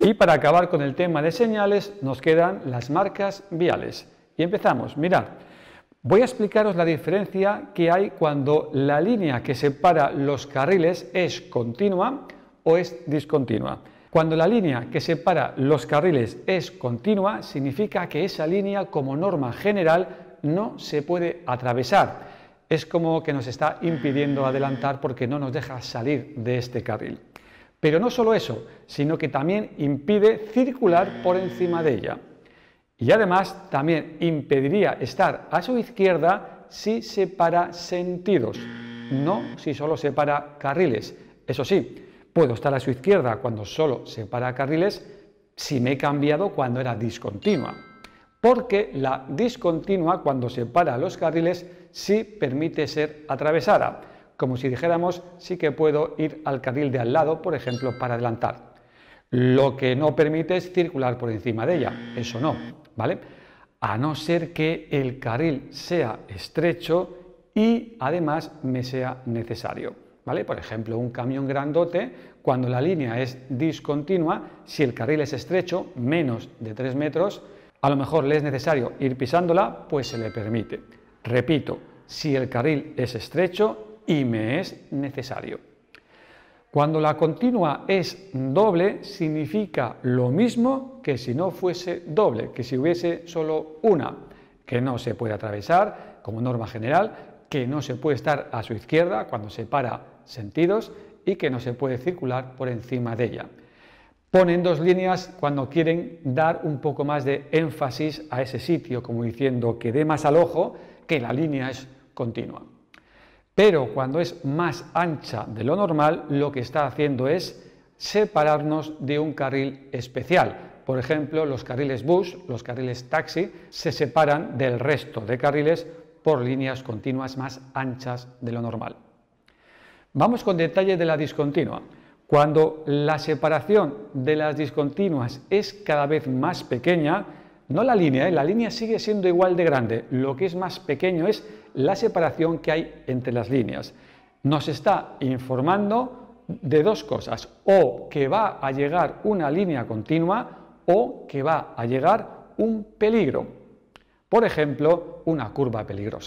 Y para acabar con el tema de señales nos quedan las marcas viales. Y empezamos, mirad, voy a explicaros la diferencia que hay cuando la línea que separa los carriles es continua o es discontinua. Cuando la línea que separa los carriles es continua, significa que esa línea, como norma general, no se puede atravesar. Es como que nos está impidiendo adelantar porque no nos deja salir de este carril. Pero no solo eso, sino que también impide circular por encima de ella. Y además también impediría estar a su izquierda si separa sentidos, no si solo separa carriles. Eso sí, puedo estar a su izquierda cuando solo separa carriles si me he cambiado cuando era discontinua. Porque la discontinua, cuando separa los carriles, sí permite ser atravesada. Como si dijéramos, sí que puedo ir al carril de al lado, por ejemplo, para adelantar. Lo que no permite es circular por encima de ella, eso no, ¿vale? A no ser que el carril sea estrecho y además me sea necesario, ¿vale? Por ejemplo, un camión grandote, cuando la línea es discontinua, si el carril es estrecho, menos de 3 metros, a lo mejor le es necesario ir pisándola, pues se le permite. Repito, si el carril es estrecho y me es necesario. Cuando la continua es doble, significa lo mismo que si no fuese doble, que si hubiese solo una, que no se puede atravesar como norma general, que no se puede estar a su izquierda cuando separa sentidos y que no se puede circular por encima de ella. Ponen dos líneas cuando quieren dar un poco más de énfasis a ese sitio, como diciendo que dé más al ojo que la línea es continua. Pero cuando es más ancha de lo normal, lo que está haciendo es separarnos de un carril especial. Por ejemplo, los carriles bus, los carriles taxi, se separan del resto de carriles por líneas continuas más anchas de lo normal. Vamos con detalle de la discontinua. Cuando la separación de las discontinuas es cada vez más pequeña, no la línea sigue siendo igual de grande, lo que es más pequeño es la separación que hay entre las líneas. Nos está informando de dos cosas, o que va a llegar una línea continua o que va a llegar un peligro, por ejemplo, una curva peligrosa.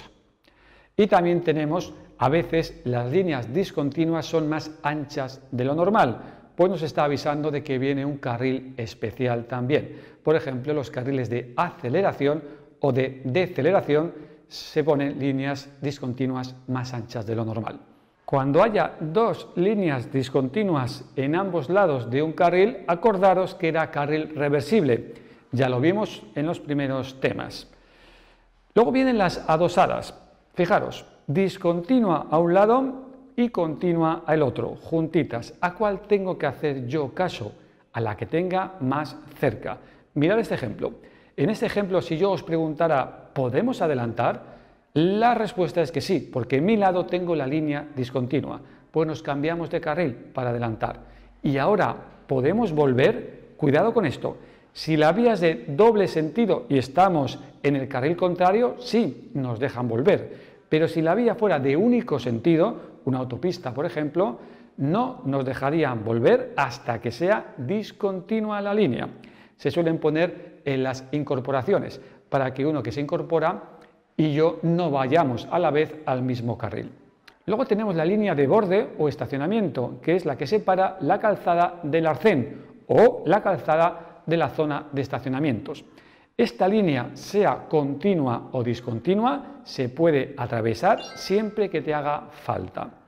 Y también tenemos, a veces, las líneas discontinuas son más anchas de lo normal, pues nos está avisando de que viene un carril especial también. Por ejemplo, los carriles de aceleración o de deceleración se ponen líneas discontinuas más anchas de lo normal. Cuando haya dos líneas discontinuas en ambos lados de un carril, acordaros que era carril reversible. Ya lo vimos en los primeros temas. Luego vienen las adosadas. Fijaros, discontinua a un lado y continua al otro, juntitas. ¿A cuál tengo que hacer yo caso? A la que tenga más cerca. Mirad este ejemplo. En este ejemplo, si yo os preguntara, ¿podemos adelantar? La respuesta es que sí, porque en mi lado tengo la línea discontinua. Pues nos cambiamos de carril para adelantar. Y ahora, ¿podemos volver? Cuidado con esto. Si la vía es de doble sentido y estamos en el carril contrario, sí, nos dejan volver. Pero si la vía fuera de único sentido, una autopista, por ejemplo, no nos dejarían volver hasta que sea discontinua la línea. Se suelen poner en las incorporaciones para que uno que se incorpora y yo no vayamos a la vez al mismo carril. Luego tenemos la línea de borde o estacionamiento, que es la que separa la calzada del arcén o la calzada de la zona de estacionamientos. Esta línea, sea continua o discontinua, se puede atravesar siempre que te haga falta.